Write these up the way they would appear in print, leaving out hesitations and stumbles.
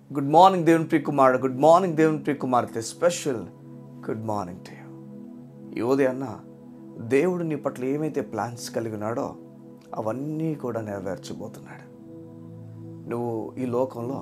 Good morning దేవుని ప్రియ కుమారుడు, good morning దేవుని ప్రియ కుమార్తె, special good morning to you. ఈ ఉదయాన్న దేవుడు నీ పట్ల ఏమైతే ప్లాన్స్ కలిగి ఉన్నాడో అవన్నీ కూడా నెరవేర్చబోతున్నాడు. నువ్వు ఈ లోకంలో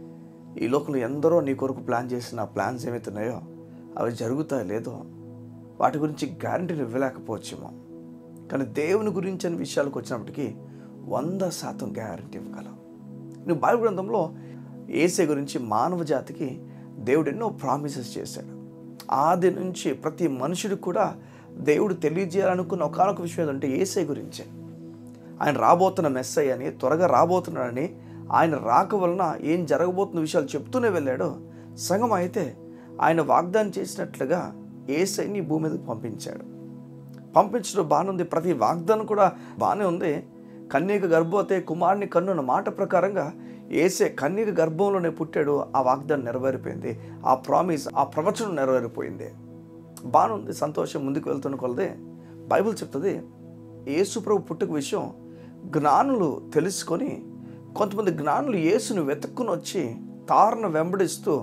ఎందరో నీ కొరకు ప్లాన్ చేసిన ప్లాన్స్ ఏమైతే ఉన్నాయో అవి జరుగుతాయో లేదో వాటి గురించి గ్యారంటీని ఇవ్వలేకపోవచ్చేమో, కానీ దేవుని గురించి అనే విషయాలకు వచ్చినప్పటికీ 100% గ్యారంటీ ఇవ్వగలవు. నువ్వు బైబిల్ గ్రంథంలో యేసే గురించి మానవ జాతికి దేవుడు ఎన్నో ప్రామిసెస్ చేశాడు. ఆది నుంచి ప్రతి మనుషుడికి కూడా దేవుడు తెలియజేయాలనుకున్న ఒకనొక విషయం అంటే యేసే గురించే. ఆయన రాబోతున్న మెస్సయ్య అని, త్వరగా రాబోతున్నాడని, ఆయన రాక వలన ఏం జరగబోతున్న విషయాలు చెప్తూనే వెళ్ళాడు. సంఘం అయితే ఆయన వాగ్దానం చేసినట్లుగా యేసయ్యని భూమి మీదకి పంపించాడు. పంపించడం బాగానే ఉంది, ప్రతి వాగ్దానం కూడా బాగానే ఉంది. కన్యక గర్భవతి కుమారుని కన్నున్న మాట ప్రకారంగా యేసే కన్యక గర్భంలోనే పుట్టాడు. ఆ వాగ్దానం నెరవేరిపోయింది, ఆ ప్రామిస్, ఆ ప్రవచనం నెరవేరిపోయింది. బాగానే ఉంది, సంతోషం. ముందుకు వెళ్తున్న కొలదే బైబిల్ చెప్తుంది యేసు ప్రభు పుట్టుక విషయం జ్ఞానులు తెలుసుకొని కొంతమంది జ్ఞానులు యేసుని వెతుక్కుని వచ్చి తారను వెంబడిస్తూ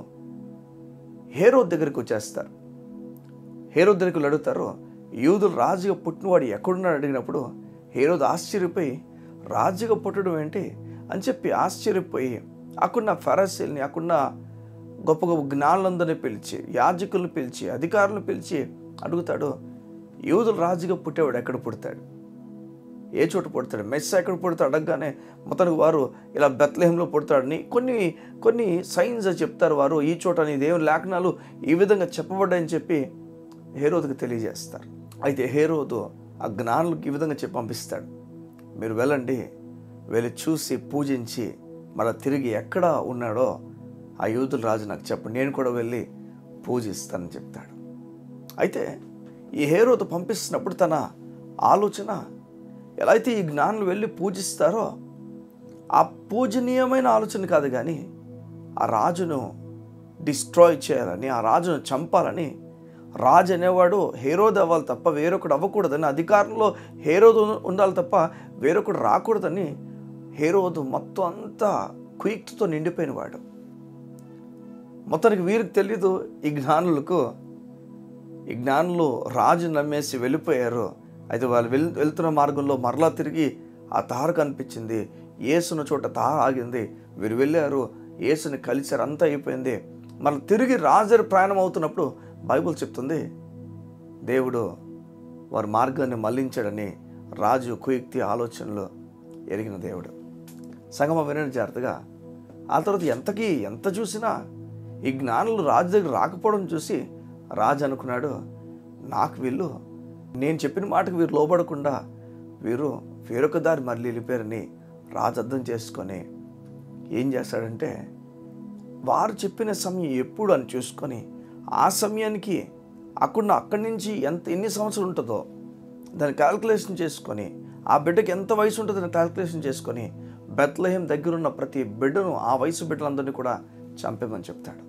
హేరోదు దగ్గరికి వచ్చేస్తారు. హేరోదు దగ్గరికి అడుగుతారు, యూదులు రాజుగా పుట్టినవాడు ఎక్కడున్నాడు అడిగినప్పుడు హేరోదు ఆశ్చర్యపోయి రాజుగా పుట్టడం ఏంటి అని చెప్పి ఆశ్చర్యపోయి అక్కడున్న ఫరిసీయుల్ని, అక్కడున్న గొప్ప గొప్ప జ్ఞానులందరినీ పిలిచి, యాజకులను పిలిచి, అధికారులను పిలిచి అడుగుతాడు, యూదులు రాజుగా పుట్టేవాడు ఎక్కడ పుడతాడు, ఏ చోట పుడతాడు, మెస్సా ఎక్కడ పుడతాడు అడగగానే మొత్తానికి వారు ఇలా బెత్లెహేంలో పుడతాడని కొన్ని సైన్స్ చెప్తారు. వారు ఈ చోట నీ దేవుని లేఖనాలు ఈ విధంగా చెప్పబడ్డాయని చెప్పి హేరోదుకు తెలియజేస్తారు. అయితే హేరోదు ఆ జ్ఞానులకు ఈ విధంగా చెప్పి పంపిస్తాడు, మీరు వెళ్ళి చూసి పూజించి మళ్ళీ తిరిగి ఎక్కడ ఉన్నాడో ఆ యూదుల రాజు నాకు చెప్పండి, నేను కూడా వెళ్ళి పూజిస్తానని చెప్తాడు. అయితే ఈ హేరోదు పంపిస్తున్నప్పుడు తన ఆలోచన ఎలా అయితే ఈ జ్ఞానులు వెళ్ళి పూజిస్తారో ఆ పూజనీయమైన ఆలోచన కాదు, కానీ ఆ రాజును డిస్ట్రాయ్ చేయాలని, ఆ రాజును చంపాలని, రాజు అనేవాడు హేరోదు అవ్వాలి తప్ప వేరొకడు అవ్వకూడదని, అధికారంలో హేరోదు ఉండాలి తప్ప వేరొకడు రాకూడదని హేరోదు మొత్తం అంతా కుయుక్తితో నిండిపోయినవాడు. మొత్తానికి వీరికి తెలీదు, ఈ జ్ఞానులు రాజు నమ్మేసి వెళ్ళిపోయారు. అయితే వాళ్ళు వెళ్తున్న మార్గంలో మరలా తిరిగి ఆ తార కనిపించింది, యేసున్న చోట తార ఆగింది, వీరు వెళ్ళారు, యేసుని కలిసారు, అంతా అయిపోయింది. మళ్ళీ తిరిగి రాజు ప్రయాణం అవుతున్నప్పుడు బైబిల్ చెప్తుంది దేవుడు వారి మార్గాన్ని మళ్లించాడని. రాజు కుయుక్తి ఆలోచనలు ఎరిగిన దేవుడు. సంగమ వినండి జాగ్రత్తగా. ఆ తర్వాత ఎంత చూసినా ఈ జ్ఞానులు రాజు దగ్గర రాకపోవడం చూసి రాజు అనుకున్నాడు, నేను చెప్పిన మాటకు వీరు లోబడకుండా వీరు వేరొక దారి మళ్ళీ వెళ్ళిపోయారని రాజు అర్థం చేసుకొని ఏం చేస్తాడంటే వారు చెప్పిన సమయం ఎప్పుడు అని చూసుకొని ఆ సమయానికి అక్కడి నుంచి ఎన్ని సంవత్సరాలు ఉంటుందో దాన్ని క్యాల్కులేషన్ చేసుకొని, ఆ బిడ్డకి ఎంత వయసు ఉంటుందో దాన్ని క్యాల్కులేషన్ చేసుకొని బెత్లెహేం దగ్గరున్న ప్రతి బిడ్డను, ఆ వయసు బిడ్డలందరినీ కూడా చంపేమని చెప్తాడు.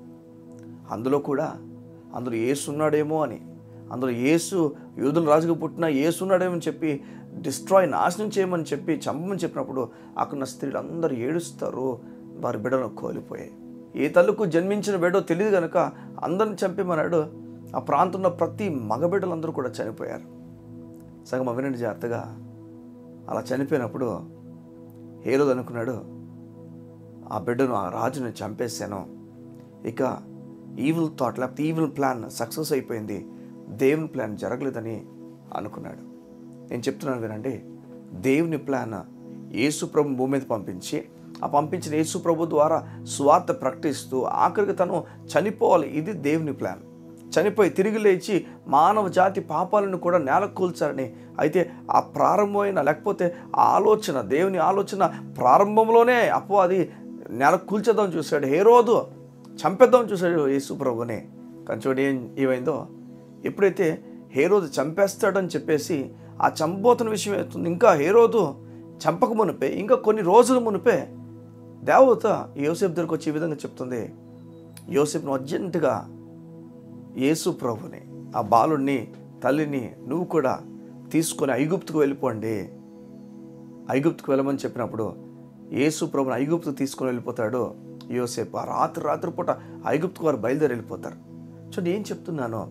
అందులో యేసు ఉన్నాడేమో అని, అందులో యేసు యూదుల రాజుగా పుట్టిన యేసు ఉన్నాడేమో అని చెప్పి నాశనం చేయమని చెప్పి చంపమని చెప్పినప్పుడు అక్కడున్న స్త్రీలందరూ ఏడుస్తారు, వారి బిడ్డను కోల్పోయాయి. ఏ తల్లుకు జన్మించిన బిడ్డో తెలియదు కనుక అందరిని చంపేమన్నాడు. ఆ ప్రాంతంలో ప్రతి మగబిడ్డలందరూ కూడా చనిపోయారు. సగం వినండి జాగ్రత్తగా. అలా చనిపోయినప్పుడు హేరోదు అనుకున్నాడు, ఆ బిడ్డను, ఆ రాజుని చంపేశాను, ఇక ఈవిల్ థాట్ లేకపోతే ఈవిల్ ప్లాన్ సక్సెస్ అయిపోయింది, దేవుని ప్లాన్ జరగలేదని అనుకున్నాడు. నేను చెప్తున్నాను వినండి, దేవుని ప్లాన్ యేసు ప్రభు భూమి మీద పంపించి, ఆ పంపించిన యేసు ప్రభు ద్వారా సువార్త ప్రకటిస్తూ ఆఖరికి తను చనిపోవాలి, ఇది దేవుని ప్లాన్. చనిపోయి తిరిగి లేచి మానవ జాతి పాపాలను కూడా నేలకూల్చాలని. అయితే ఆ ప్రారంభమైన లేకపోతే ఆ ఆలోచన, దేవుని ఆలోచన ప్రారంభంలోనే అపవాది నేలకూల్చేద్దాం చూశాడు, హేరోదు చంపేద్దాం చూశాడు యేసు ప్రభుని. కానీ చూడండి ఏమైందో, ఎప్పుడైతే హేరోదు చంపేస్తాడని చెప్పేసి ఆ చంపబోతున్న విషయం అవుతుంది, ఇంకా హేరోదు చంపక మునిపే, ఇంకా కొన్ని రోజుల మునిపే దేవత యోసేపు దగ్గరికి వచ్చి ఈ విధంగా చెప్తుంది, యోసేపును అర్జెంటుగా యేసు ప్రభుని, ఆ బాలుడిని, తల్లిని నువ్వు కూడా తీసుకొని ఐగుప్తుకు వెళ్ళిపోండి. ఐగుప్తుకు వెళ్ళమని చెప్పినప్పుడు యేసు ప్రభుని ఐగుప్తుకు తీసుకొని వెళ్ళిపోతాడు. యోసేపు ఆ రాత్రిపూట ఐగుప్తుకు వారు బయలుదేరి వెళ్ళిపోతారు. చూడండి ఏం చెప్తున్నానో,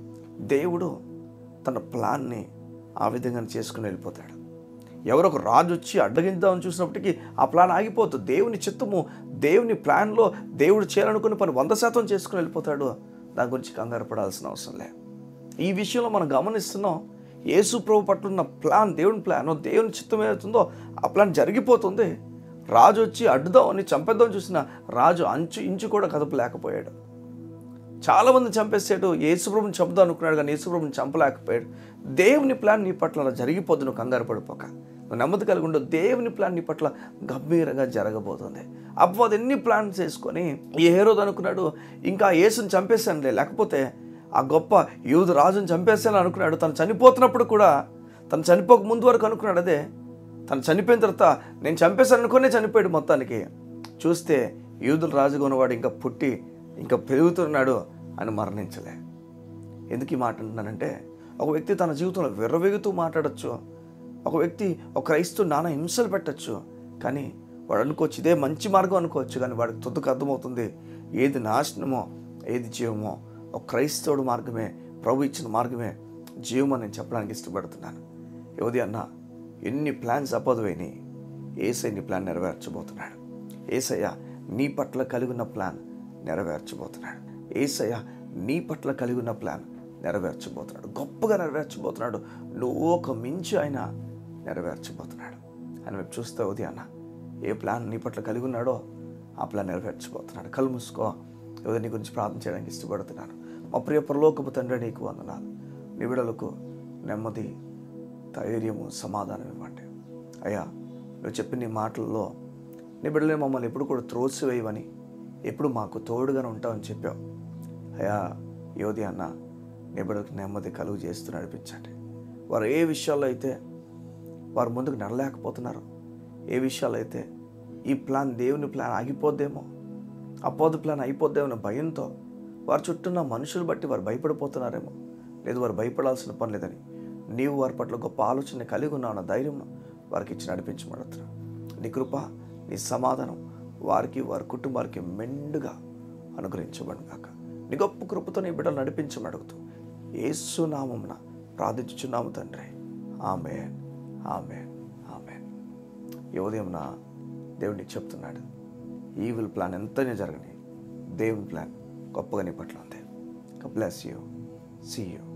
దేవుడు తన ప్లాన్ని ఆ విధంగా చేసుకుని వెళ్ళిపోతాడు. ఎవరో ఒక రాజు వచ్చి అడ్డగిందామని చూసినప్పటికీ ఆ ప్లాన్ ఆగిపోతుంది. దేవుని చిత్తము, దేవుని ప్లాన్లో దేవుడు చేయాలనుకున్న పని 100% చేసుకుని వెళ్ళిపోతాడు. దాని గురించి కంగారు పడాల్సిన అవసరం లేదు. ఈ విషయంలో మనం గమనిస్తున్నాం, యేసు ప్రభు పట్ల ఉన్న ప్లాన్, దేవుని ప్లాన్, దేవుని చిత్తం ఏమవుతుందో ఆ ప్లాన్ జరిగిపోతుంది. రాజు వచ్చి అడ్డుదామని చంపేద్దామని చూసిన రాజు ఇంచు కూడా కదపలేకపోయాడు. చాలామంది చంపేసాడు. యేసుప్రభుని చంపుదాం అనుకున్నాడు కానీ యేసుప్రభుని చంపలేకపోయాడు. దేవుని ప్లాన్ నీ పట్ల అలా జరిగిపోద్దు. నువ్వు కంగారు పడిపోక, నువ్వు నెమ్మది కలిగి ఉండవు. దేవుని ప్లాన్ నీ పట్ల గంభీరంగా జరగబోతుంది. అపవాది ఎన్ని ప్లాన్స్ చేసుకొని ఈ హేరోదు అనుకున్నాడు, ఇంకా యేసుని చంపేశానులే, లేకపోతే ఆ గొప్ప యూదు రాజుని చంపేశాను అనుకున్నాడు. తను చనిపోతున్నప్పుడు కూడా, తను చనిపోక ముందు వరకు అనుకున్నాడు అదే. తను చనిపోయిన తర్వాత నేను చంపేశాను అనుకునే చనిపోయాడు. మొత్తానికి చూస్తే యూదుల రాజుగా ఉన్నవాడు ఇంకా పుట్టి ఇంకా పెరుగుతున్నాడు అని మరణించలే. ఎందుకు ఈ మాట అంటున్నానంటే, ఒక వ్యక్తి తన జీవితంలో విర్రవేగుతూ మాట్లాడచ్చు, ఒక వ్యక్తి ఒక క్రైస్తవుడు నానా హింసలు పెట్టచ్చు, కానీ వాడు అనుకోవచ్చు ఇదే మంచి మార్గం అనుకోవచ్చు, కానీ వాడికి తుదకు అర్థమవుతుంది ఏది నాశనమో ఏది జీవమో ఒక క్రైస్తవుడు మార్గమే, ప్రభు ఇచ్చిన మార్గమే జీవం అని నేను చెప్పడానికి ఇష్టపడుతున్నాను. యోధి అన్న, ఎన్ని ప్లాన్స్ అపదవైనాయి, యేసయ్య నీ ప్లాన్ నెరవేర్చబోతున్నాడు. యేసయ్య నీ పట్ల కలిగి ఉన్న ప్లాన్ నెరవేర్చబోతున్నాడు. యేసయ్య నీ పట్ల కలిగి ఉన్న ప్లాన్ నెరవేర్చబోతున్నాడు. గొప్పగా నెరవేర్చబోతున్నాడు. నువ్వు ఒక మించి ఆయన నెరవేర్చబోతున్నాడు అని మేము చూస్తే ఉదయాన్న ఏ ప్లాన్ నీ పట్ల కలిగి ఉన్నాడో ఆ ప్లాన్ నెరవేర్చబోతున్నాడు. కళ్ళు మూసుకో. యోధ నీ గురించి ప్రార్థన చేయడానికి ఇష్టపడుతున్నాను. మా ప్రియ పరలోకపు తండ్రి, నీకు వందనాలు. నీ బిడ్డలకు నెమ్మది, ధైర్యము, సమాధానం ఇవ్వండి అయ్యా. నువ్వు చెప్పిన నీ మాటల్లో నీ బిడ్డలే మమ్మల్ని ఎప్పుడు కూడా త్రోసివేయవని, ఎప్పుడు మాకు తోడుగానే ఉంటావని చెప్పావు అయ్యా. యోధి అన్న, నీ బిడ్డలకు నెమ్మది కలుగు చేస్తూ నడిపించండి. వారు ఏ విషయాల్లో అయితే వారు ముందుకు నడలేకపోతున్నారు, ఏ విషయాలు అయితే ఈ ప్లాన్, దేవుని ప్లాన్ ఆగిపోద్దేమో, అపోదు ప్లాన్ అయిపోద్దేమో అనే భయంతో వారి చుట్టూ ఉన్న మనుషులు బట్టి వారు భయపడిపోతున్నారేమో, లేదు వారు భయపడాల్సిన పని లేదని నీవు వారి పట్ల గొప్ప ఆలోచన కలిగి ఉన్నావు అన్న ధైర్యం వారికి ఇచ్చి నడిపించమడుతున్నావు. నీ కృప, నీ సమాధానం వారికి, వారి కుటుంబానికి మెండుగా అనుగ్రహించబడును గాక. నీ గొప్ప కృపతో నీ బిడ్డలు నడిపించమడుగుతూ యేసు నామమున ప్రార్థించుచున్నాము తండ్రి. ఆమేన్, ఆమేన్, ఆమేన్. ఈ ఉదయంన దేవుడికి చెప్తున్నాడు, ఈవిల్ ప్లాన్ ఎంతనే జరగని దేవుని ప్లాన్ గొప్పగా నీ పట్ల ఉంది. Bless you. See you.